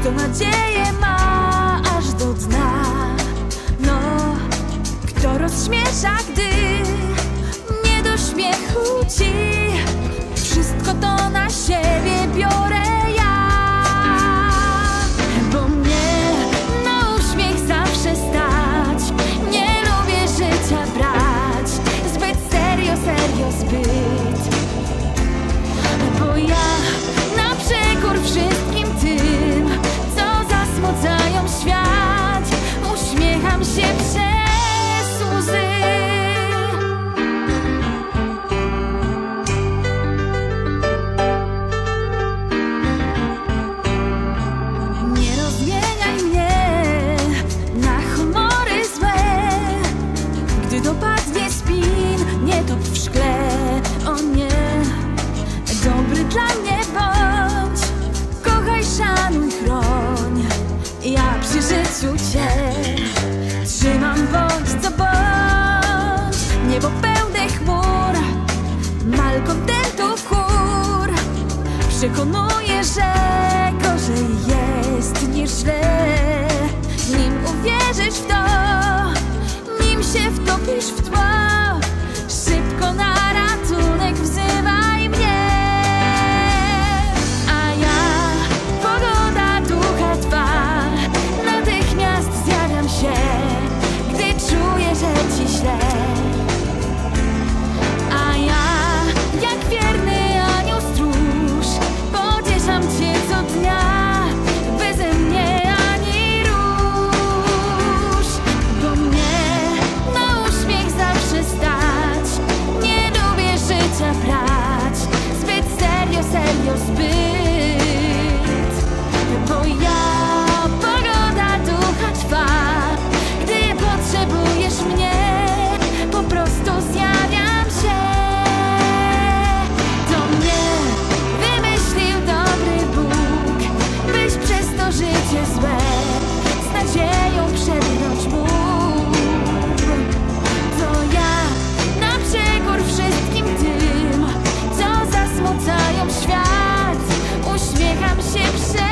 kto nadzieję ma aż do dna. No, kto rozśmiesza, gdy nie do śmiechu ci. Wszystko to na siebie biorę ja, bo mnie na uśmiech zawsze stać. Nie lubię życia brać zbyt serio, zbyt. Bo ja na przekór wszystkim tym, co zasmucają świat, uśmiecham się przez łzy. Nie rozmieniaj mnie na humory złe. Gdy dopadnie spin, nie top w szkle. O nie, dobry dla mnie bądź, kochaj, szanuj, chroń. Ja przy życiu cię trzymam, bądź co bądź. Niebo pełne chmur, malkontentów chór przekonuje, że gorzej jest niż źle. Nim uwierzysz w to, nim się wtopisz w tło, szybko na ratunek wzywaj mnie. A ja, pogoda ducha twa, natychmiast zjawiam się, gdy czuję, że ci źle. A ja, jak wierny anioł stróż, pocieszam cię co dnia, beze mnie ani róż. Bo mnie na uśmiech zawsze stać. Nie lubię życia brać zbyt serio, zbyt. Bo ja, pogoda ducha twa, gdy potrzebujesz mnie, po prostu zjawiam się. To mnie wymyślił dobry Bóg, byś przez to życie złe z nadzieją przebrnąć mógł. To ja na przekór wszystkim tym, co zasmucają świat, uśmiecham się przez